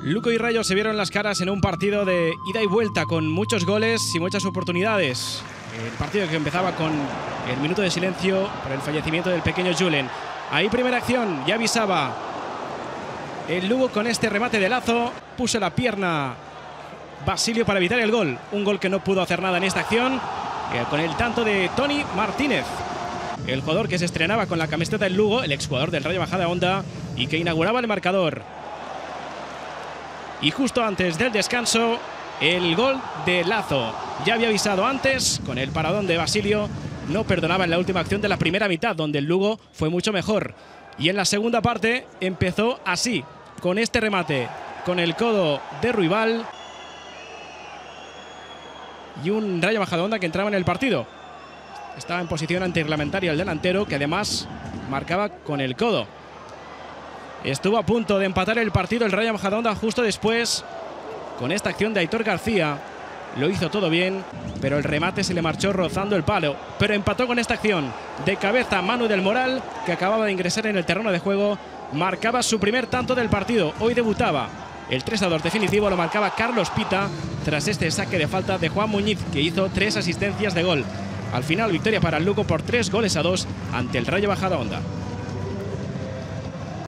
Luco y Rayo se vieron las caras en un partido de ida y vuelta con muchos goles y muchas oportunidades. El partido que empezaba con el minuto de silencio por el fallecimiento del pequeño Julen. Ahí primera acción, ya avisaba el Lugo con este remate de Lazo. Puso la pierna Basilio para evitar el gol. Un gol que no pudo hacer nada en esta acción, con el tanto de Tony Martínez, el jugador que se estrenaba con la camiseta del Lugo, el exjugador del Rayo Majadahonda, y que inauguraba el marcador. Y justo antes del descanso, el gol de Lazo. Ya había avisado antes, con el paradón de Basilio, no perdonaba en la última acción de la primera mitad, donde el Lugo fue mucho mejor. Y en la segunda parte empezó así, con este remate, con el codo de Ruibal. Y un Rayo Majadahonda que entraba en el partido. Estaba en posición antirreglamentaria el delantero, que además marcaba con el codo. Estuvo a punto de empatar el partido el Rayo Majadahonda justo después, con esta acción de Aitor García. Lo hizo todo bien, pero el remate se le marchó rozando el palo. Pero empató con esta acción de cabeza Manu del Moral, que acababa de ingresar en el terreno de juego. Marcaba su primer tanto del partido. Hoy debutaba. El 3-2 definitivo lo marcaba Carlos Pita tras este saque de falta de Juan Muñiz, que hizo 3 asistencias de gol. Al final, victoria para el Lugo por 3-2 ante el Rayo Majadahonda.